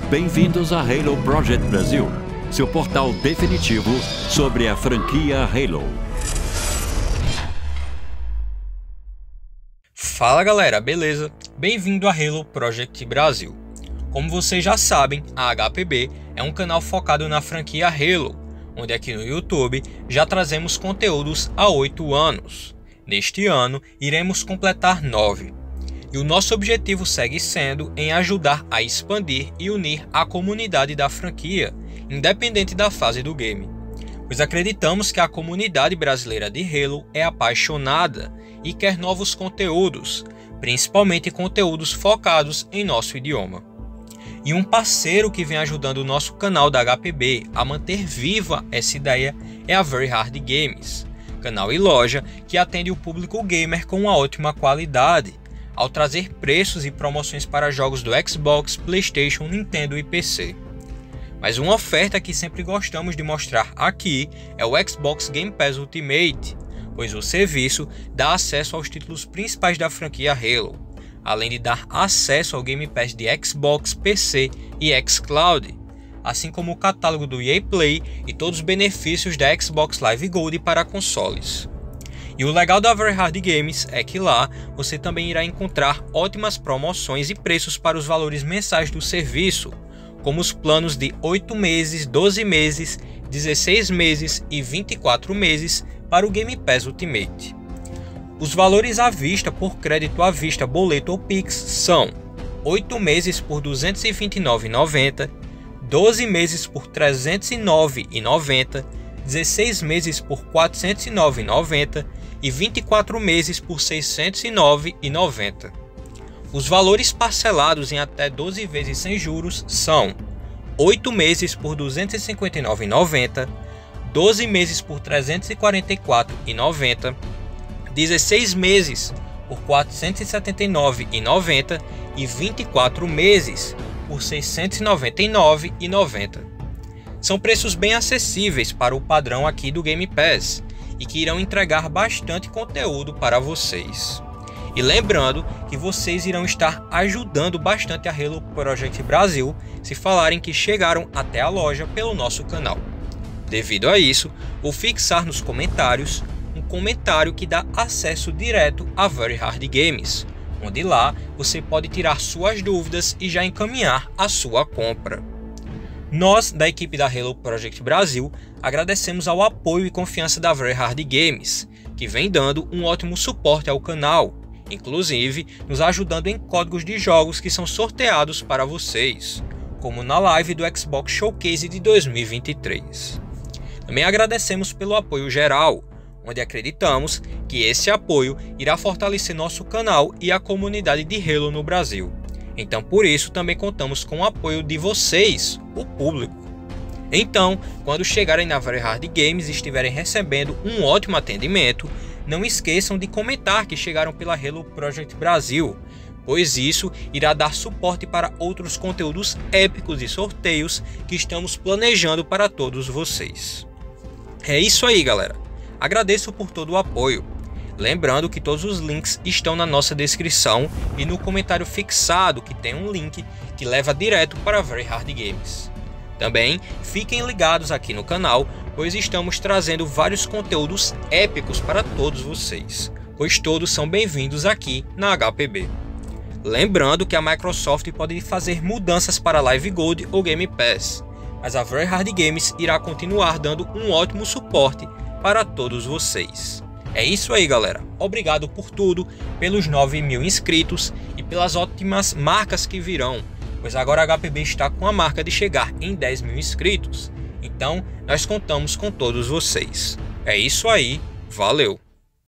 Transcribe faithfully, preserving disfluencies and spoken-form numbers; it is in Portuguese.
Bem-vindos a Halo Project Brasil, seu portal definitivo sobre a franquia Halo. Fala galera, beleza? Bem-vindo a Halo Project Brasil. Como vocês já sabem, a H P B é um canal focado na franquia Halo, onde aqui no YouTube já trazemos conteúdos há oito anos. Neste ano, iremos completar nove. E o nosso objetivo segue sendo em ajudar a expandir e unir a comunidade da franquia, independente da fase do game. Pois acreditamos que a comunidade brasileira de Halo é apaixonada e quer novos conteúdos, principalmente conteúdos focados em nosso idioma. E um parceiro que vem ajudando o nosso canal da H P B a manter viva essa ideia é a Very Hard Games, canal e loja que atende o público gamer com uma ótima qualidade, ao trazer preços e promoções para jogos do Xbox, PlayStation, Nintendo e P C. Mas uma oferta que sempre gostamos de mostrar aqui é o Xbox Game Pass Ultimate, pois o serviço dá acesso aos títulos principais da franquia Halo, além de dar acesso ao Game Pass de Xbox, P C e xCloud, assim como o catálogo do E A Play e todos os benefícios da Xbox Live Gold para consoles. E o legal da Very Hard Games é que lá você também irá encontrar ótimas promoções e preços para os valores mensais do serviço, como os planos de oito meses, doze meses, dezesseis meses e vinte e quatro meses para o Game Pass Ultimate. Os valores à vista por crédito à vista, boleto ou Pix são oito meses por duzentos e vinte e nove reais e noventa centavos, doze meses por trezentos e nove reais e noventa centavos, dezesseis meses por quatrocentos e nove reais e noventa centavos e vinte e quatro meses por seiscentos e nove reais e noventa centavos. Os valores parcelados em até doze vezes sem juros são oito meses por duzentos e cinquenta e nove reais e noventa centavos, doze meses por trezentos e quarenta e quatro reais e noventa centavos, dezesseis meses por quatrocentos e setenta e nove reais e noventa centavos e vinte e quatro meses por seiscentos e noventa e nove reais e noventa centavos. São preços bem acessíveis para o padrão aqui do Game Pass e que irão entregar bastante conteúdo para vocês. E lembrando que vocês irão estar ajudando bastante a Halo Project Brasil se falarem que chegaram até a loja pelo nosso canal. Devido a isso, vou fixar nos comentários um comentário que dá acesso direto a Very Hard Games, onde lá você pode tirar suas dúvidas e já encaminhar a sua compra. Nós, da equipe da Halo Project Brasil, agradecemos ao apoio e confiança da Very Hard Games, que vem dando um ótimo suporte ao canal, inclusive nos ajudando em códigos de jogos que são sorteados para vocês, como na live do Xbox Showcase de dois mil e vinte e três. Também agradecemos pelo apoio geral, onde acreditamos que esse apoio irá fortalecer nosso canal e a comunidade de Halo no Brasil. Então por isso também contamos com o apoio de vocês, o público. Então, quando chegarem na Very Hard Games e estiverem recebendo um ótimo atendimento, não esqueçam de comentar que chegaram pela Halo Project Brasil, pois isso irá dar suporte para outros conteúdos épicos e sorteios que estamos planejando para todos vocês. É isso aí, galera. Agradeço por todo o apoio. Lembrando que todos os links estão na nossa descrição e no comentário fixado, que tem um link que leva direto para Very Hard Games. Também fiquem ligados aqui no canal, pois estamos trazendo vários conteúdos épicos para todos vocês, pois todos são bem-vindos aqui na H P B. Lembrando que a Microsoft pode fazer mudanças para Live Gold ou Game Pass, mas a Very Hard Games irá continuar dando um ótimo suporte para todos vocês. É isso aí, galera. Obrigado por tudo, pelos nove mil inscritos e pelas ótimas marcas que virão, pois agora a H P B está com a marca de chegar em dez mil inscritos. Então, nós contamos com todos vocês. É isso aí, valeu!